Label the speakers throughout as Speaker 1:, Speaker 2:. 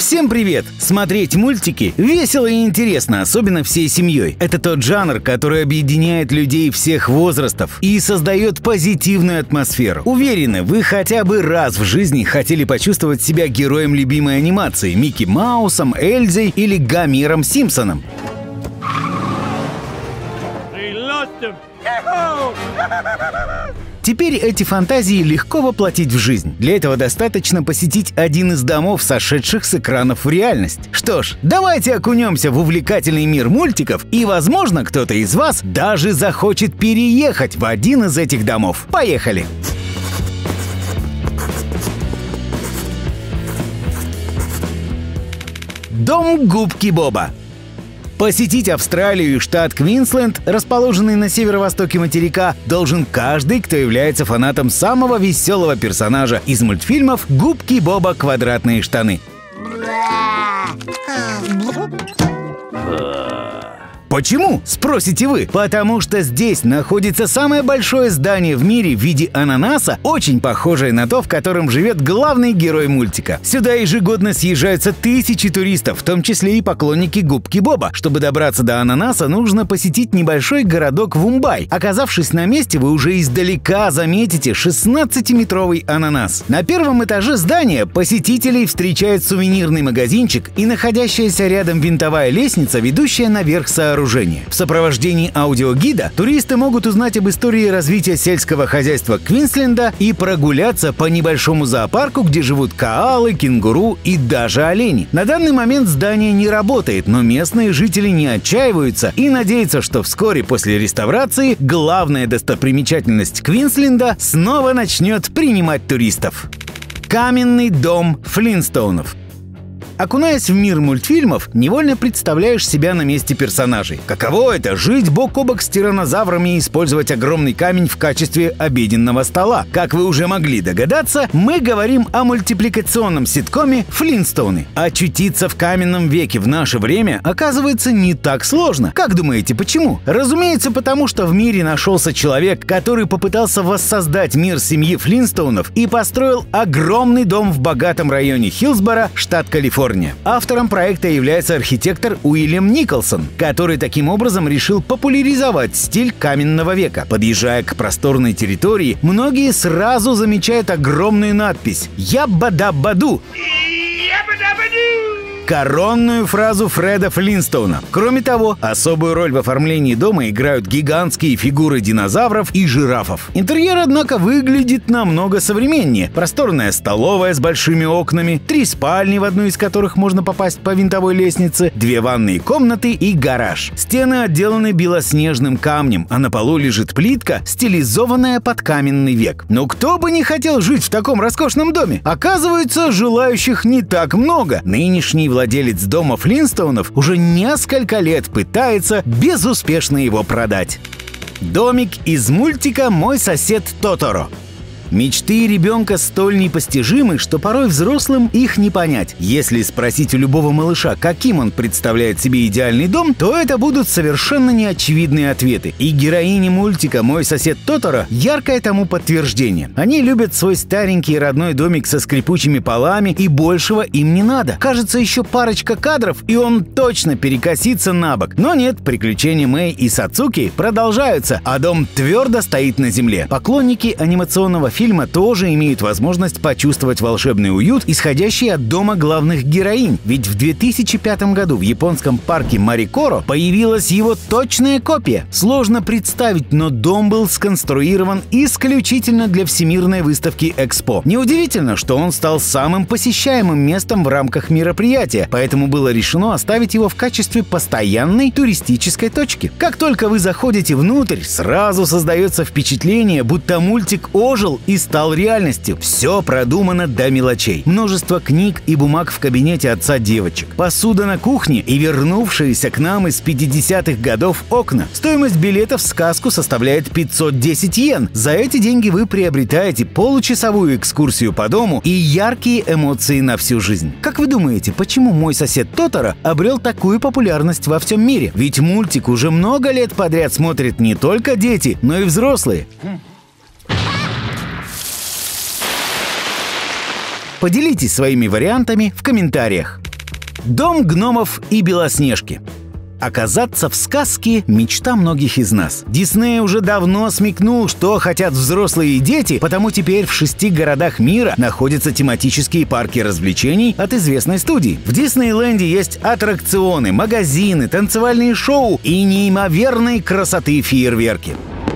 Speaker 1: Всем привет! Смотреть мультики весело и интересно, особенно всей семьей. Это тот жанр, который объединяет людей всех возрастов и создает позитивную атмосферу. Уверены, вы хотя бы раз в жизни хотели почувствовать себя героем любимой анимации Микки Маусом, Эльзой или Гомером Симпсоном. Теперь эти фантазии легко воплотить в жизнь. Для этого достаточно посетить один из домов, сошедших с экранов в реальность. Что ж, давайте окунемся в увлекательный мир мультиков, и, возможно, кто-то из вас даже захочет переехать в один из этих домов. Поехали! Дом Губки Боба. Посетить Австралию и штат Квинсленд, расположенный на северо-востоке материка, должен каждый, кто является фанатом самого веселого персонажа из мультфильмов «Губки Боба. Квадратные штаны». Почему, спросите вы? Потому что здесь находится самое большое здание в мире в виде ананаса, очень похожее на то, в котором живет главный герой мультика. Сюда ежегодно съезжаются тысячи туристов, в том числе и поклонники Губки Боба. Чтобы добраться до ананаса, нужно посетить небольшой городок Вумбай. Оказавшись на месте, вы уже издалека заметите 16-метровый ананас. На первом этаже здания посетителей встречает сувенирный магазинчик и находящаяся рядом винтовая лестница, ведущая наверх сооружения. В сопровождении аудиогида туристы могут узнать об истории развития сельского хозяйства Квинсленда и прогуляться по небольшому зоопарку, где живут коалы, кенгуру и даже олени. На данный момент здание не работает, но местные жители не отчаиваются и надеются, что вскоре после реставрации главная достопримечательность Квинсленда снова начнет принимать туристов. Каменный дом Флинстоунов. Окунаясь в мир мультфильмов, невольно представляешь себя на месте персонажей. Каково это — жить бок о бок с тираннозаврами и использовать огромный камень в качестве обеденного стола? Как вы уже могли догадаться, мы говорим о мультипликационном ситкоме «Флинстоуны». Очутиться в каменном веке в наше время оказывается не так сложно. Как думаете, почему? Разумеется, потому что в мире нашелся человек, который попытался воссоздать мир семьи Флинстоунов и построил огромный дом в богатом районе Хиллсборо, штат Калифорния. Автором проекта является архитектор Уильям Николсон, который таким образом решил популяризовать стиль каменного века. Подъезжая к просторной территории, многие сразу замечают огромную надпись «Ябба-дабба-ду». Коронную фразу Фреда Флинстоуна. Кроме того, особую роль в оформлении дома играют гигантские фигуры динозавров и жирафов. Интерьер, однако, выглядит намного современнее. Просторная столовая с большими окнами, 3 спальни, в одну из которых можно попасть по винтовой лестнице, 2 ванные комнаты и гараж. Стены отделаны белоснежным камнем, а на полу лежит плитка, стилизованная под каменный век. Но кто бы не хотел жить в таком роскошном доме? Оказывается, желающих не так много. Нынешний владелец дома Флинстоунов уже несколько лет пытается безуспешно его продать. Домик из мультика «Мой сосед Тоторо». Мечты ребенка столь непостижимы, что порой взрослым их не понять. Если спросить у любого малыша, каким он представляет себе идеальный дом, то это будут совершенно неочевидные ответы. И героини мультика «Мой сосед Тоторо» яркое тому подтверждение. Они любят свой старенький родной домик со скрипучими полами, и большего им не надо. Кажется, еще парочка кадров, и он точно перекосится на бок. Но нет, приключения Мэй и Сацуки продолжаются, а дом твердо стоит на земле. Поклонники анимационного фильма тоже имеют возможность почувствовать волшебный уют, исходящий от дома главных героинь. Ведь в 2005 году в японском парке Марикоро появилась его точная копия. Сложно представить, но дом был сконструирован исключительно для Всемирной выставки Экспо. Неудивительно, что он стал самым посещаемым местом в рамках мероприятия, поэтому было решено оставить его в качестве постоянной туристической точки. Как только вы заходите внутрь, сразу создается впечатление, будто мультик ожил и стал реальностью. Все продумано до мелочей. Множество книг и бумаг в кабинете отца девочек. Посуда на кухне и вернувшиеся к нам из 50-х годов окна. Стоимость билетов в сказку составляет 510 йен. За эти деньги вы приобретаете получасовую экскурсию по дому и яркие эмоции на всю жизнь. Как вы думаете, почему «Мой сосед Тоторо» обрел такую популярность во всем мире? Ведь мультик уже много лет подряд смотрят не только дети, но и взрослые. Поделитесь своими вариантами в комментариях. Дом гномов и Белоснежки. Оказаться в сказке – мечта многих из нас. Дисней уже давно смекнул, что хотят взрослые и дети, потому теперь в 6 городах мира находятся тематические парки развлечений от известной студии. В Диснейленде есть аттракционы, магазины, танцевальные шоу и неимоверной красоты фейерверки.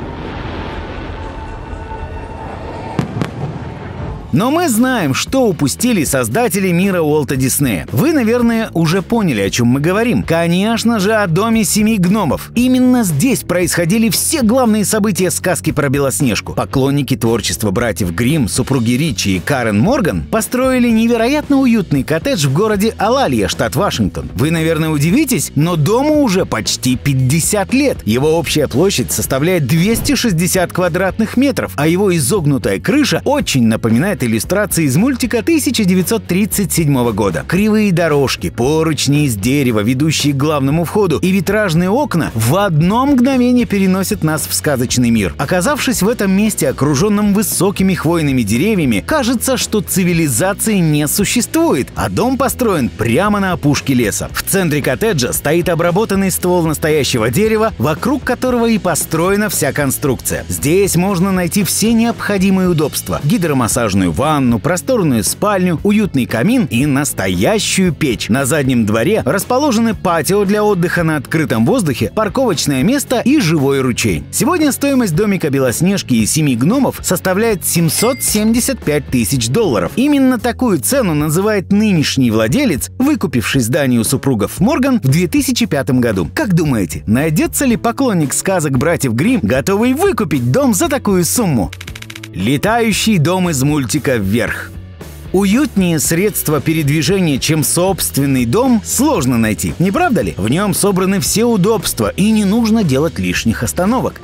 Speaker 1: Но мы знаем, что упустили создатели мира Уолта Диснея. Вы, наверное, уже поняли, о чем мы говорим. Конечно же, о доме 7 гномов. Именно здесь происходили все главные события сказки про Белоснежку. Поклонники творчества братьев Гримм, супруги Ричи и Карен Морган построили невероятно уютный коттедж в городе Алалья, штат Вашингтон. Вы, наверное, удивитесь, но дому уже почти 50 лет. Его общая площадь составляет 260 квадратных метров, а его изогнутая крыша очень напоминает иллюстрации из мультика 1937 года. Кривые дорожки, поручни из дерева, ведущие к главному входу, и витражные окна в одно мгновение переносят нас в сказочный мир. Оказавшись в этом месте, окруженном высокими хвойными деревьями, кажется, что цивилизации не существует, а дом построен прямо на опушке леса. В центре коттеджа стоит обработанный ствол настоящего дерева, вокруг которого и построена вся конструкция. Здесь можно найти все необходимые удобства: гидромассажную ванну, просторную спальню, уютный камин и настоящую печь. На заднем дворе расположены патио для отдыха на открытом воздухе, парковочное место и живой ручей. Сегодня стоимость домика Белоснежки и 7 гномов составляет $775 тысяч. Именно такую цену называет нынешний владелец, выкупивший здание у супругов Морган в 2005 году. Как думаете, найдется ли поклонник сказок братьев Гримм, готовый выкупить дом за такую сумму? Летающий дом из мультика «Вверх». Уютнее средства передвижения, чем собственный дом, сложно найти, не правда ли? В нем собраны все удобства, и не нужно делать лишних остановок.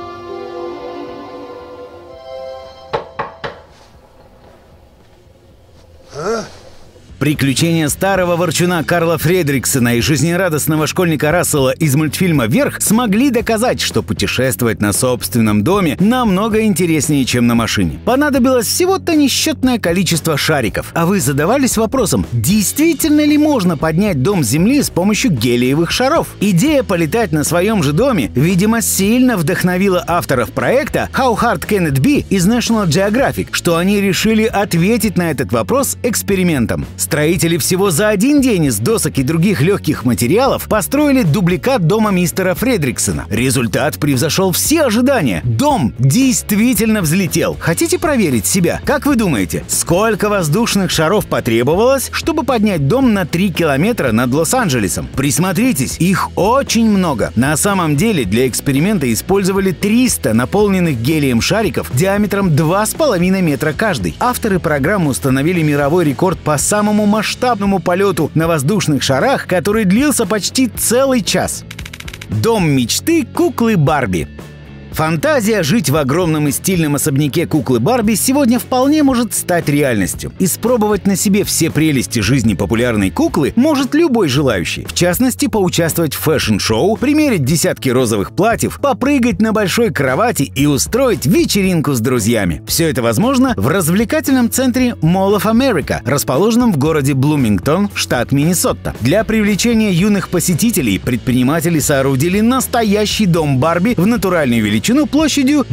Speaker 1: Приключения старого ворчуна Карла Фредриксена и жизнерадостного школьника Рассела из мультфильма «Вверх» смогли доказать, что путешествовать на собственном доме намного интереснее, чем на машине. Понадобилось всего-то несчетное количество шариков. А вы задавались вопросом, действительно ли можно поднять дом с земли с помощью гелиевых шаров? Идея полетать на своем же доме, видимо, сильно вдохновила авторов проекта «How Hard Can It Be» из National Geographic, что они решили ответить на этот вопрос экспериментом. Строители всего за один день из досок и других легких материалов построили дубликат дома мистера Фредриксена. Результат превзошел все ожидания. Дом действительно взлетел. Хотите проверить себя? Как вы думаете, сколько воздушных шаров потребовалось, чтобы поднять дом на 3 километра над Лос-Анджелесом? Присмотритесь, их очень много. На самом деле для эксперимента использовали 300 наполненных гелием шариков диаметром 2,5 метра каждый. Авторы программы установили мировой рекорд по самому масштабному полету на воздушных шарах, который длился почти целый час. Дом мечты куклы Барби. Фантазия жить в огромном и стильном особняке куклы Барби сегодня вполне может стать реальностью. Испробовать на себе все прелести жизни популярной куклы может любой желающий. В частности, поучаствовать в фэшн-шоу, примерить десятки розовых платьев, попрыгать на большой кровати и устроить вечеринку с друзьями. Все это возможно в развлекательном центре Mall of America, расположенном в городе Блумингтон, штат Миннесота. Для привлечения юных посетителей предприниматели соорудили настоящий дом Барби в натуральную величину площадью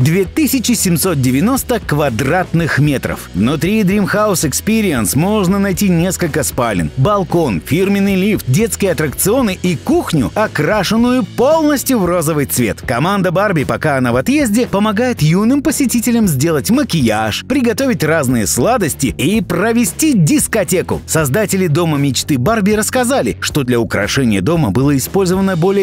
Speaker 1: 2790 квадратных метров. Внутри Dream House Experience можно найти несколько спален, балкон, фирменный лифт, детские аттракционы и кухню, окрашенную полностью в розовый цвет. Команда Барби, пока она в отъезде, помогает юным посетителям сделать макияж, приготовить разные сладости и провести дискотеку. Создатели дома мечты Барби рассказали, что для украшения дома было использовано более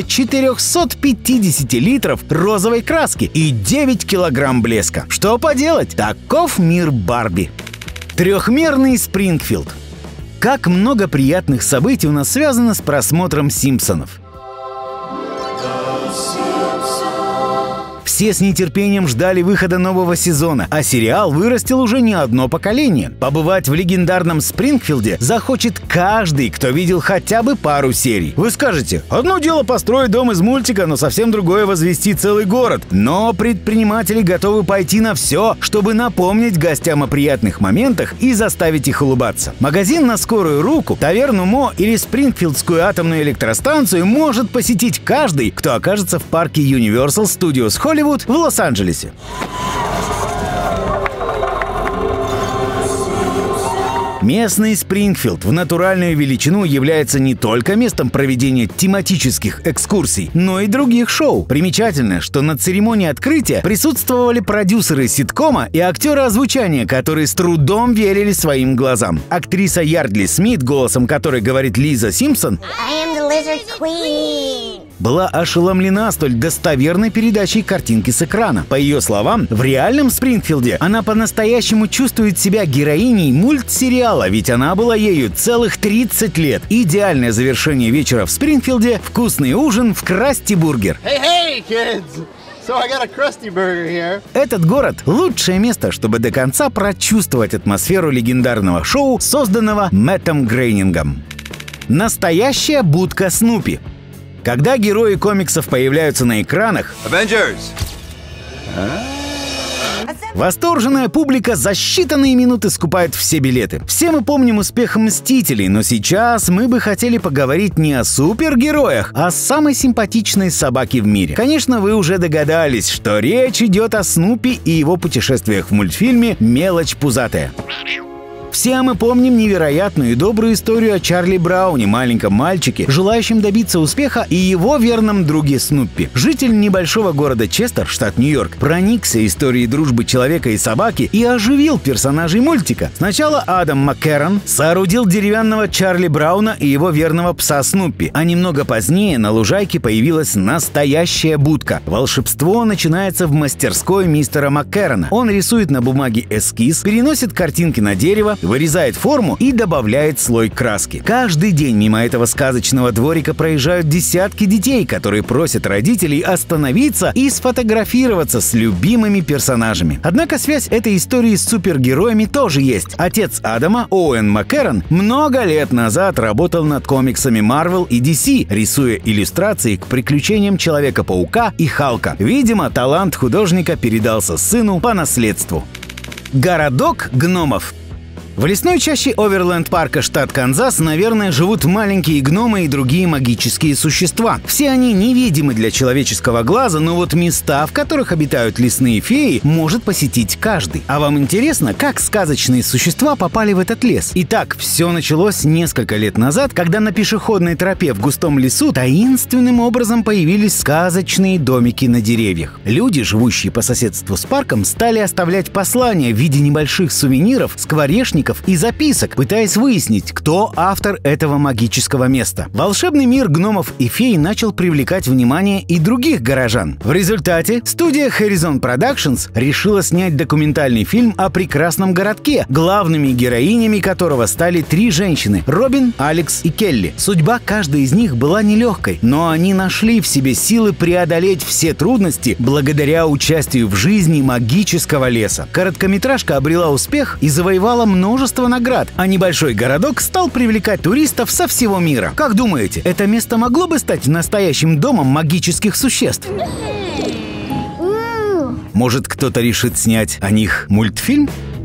Speaker 1: 450 литров розовой краски и 9 килограмм блеска. Что поделать? Таков мир Барби. Трехмерный Спрингфилд. Как много приятных событий у нас связано с просмотром «Симпсонов». В Все с нетерпением ждали выхода нового сезона, а сериал вырастил уже не одно поколение. Побывать в легендарном Спрингфилде захочет каждый, кто видел хотя бы пару серий. Вы скажете, одно дело построить дом из мультика, но совсем другое возвести целый город. Но предприниматели готовы пойти на все, чтобы напомнить гостям о приятных моментах и заставить их улыбаться. Магазин на скорую руку, таверну Мо или Спрингфилдскую атомную электростанцию может посетить каждый, кто окажется в парке Universal Studios Hollywood в Лос-Анджелесе. Местный Спрингфилд в натуральную величину является не только местом проведения тематических экскурсий, но и других шоу. Примечательно, что на церемонии открытия присутствовали продюсеры ситкома и актеры озвучания, которые с трудом верили своим глазам. Актриса Ярдли Смит, голосом которой говорит Лиза Симпсон, была ошеломлена столь достоверной передачей картинки с экрана. По ее словам, в реальном Спрингфилде она по-настоящему чувствует себя героиней мультсериала, ведь она была ею целых 30 лет. Идеальное завершение вечера в Спрингфилде – вкусный ужин в Красти Бургер.
Speaker 2: Hey, kids! So I got a Krusty Burger here.
Speaker 1: Этот город – лучшее место, чтобы до конца прочувствовать атмосферу легендарного шоу, созданного Мэттом Грейнингом. Настоящая будка Снупи. Когда герои комиксов появляются на экранах,
Speaker 2: Avengers!
Speaker 1: восторженная публика за считанные минуты скупает все билеты. Все мы помним успех «Мстителей», но сейчас мы бы хотели поговорить не о супергероях, а о самой симпатичной собаке в мире. Конечно, вы уже догадались, что речь идет о Снупи и его путешествиях в мультфильме «Мелочь пузатая». Все мы помним невероятную и добрую историю о Чарли Брауне, маленьком мальчике, желающем добиться успеха, и его верном друге Снуппи. Житель небольшого города Честер, штат Нью-Йорк, проникся историей дружбы человека и собаки и оживил персонажей мультика. Сначала Адам Маккерон соорудил деревянного Чарли Брауна и его верного пса Снуппи, а немного позднее на лужайке появилась настоящая будка. Волшебство начинается в мастерской мистера Маккерона. Он рисует на бумаге эскиз, переносит картинки на дерево, вырезает форму и добавляет слой краски. Каждый день мимо этого сказочного дворика проезжают десятки детей, которые просят родителей остановиться и сфотографироваться с любимыми персонажами. Однако связь этой истории с супергероями тоже есть. Отец Адама, Оуэн Маккерон, много лет назад работал над комиксами Marvel и DC, рисуя иллюстрации к приключениям Человека-паука и Халка. Видимо, талант художника передался сыну по наследству. Городок гномов. В лесной чаще Оверленд-парка, штат Канзас, наверное, живут маленькие гномы и другие магические существа. Все они невидимы для человеческого глаза, но вот места, в которых обитают лесные феи, может посетить каждый. А вам интересно, как сказочные существа попали в этот лес? Итак, все началось несколько лет назад, когда на пешеходной тропе в густом лесу таинственным образом появились сказочные домики на деревьях. Люди, живущие по соседству с парком, стали оставлять послания в виде небольших сувениров, скворечников и записок, пытаясь выяснить, кто автор этого магического места. Волшебный мир гномов и фей начал привлекать внимание и других горожан. В результате студия Horizon Productions решила снять документальный фильм о прекрасном городке, главными героинями которого стали 3 женщины – Робин, Алекс и Келли. Судьба каждой из них была нелегкой, но они нашли в себе силы преодолеть все трудности благодаря участию в жизни магического леса. Короткометражка обрела успех и завоевала множество наград, а небольшой городок стал привлекать туристов со всего мира. Как думаете, это место могло бы стать настоящим домом магических существ? Может, кто-то решит снять о них мультфильм?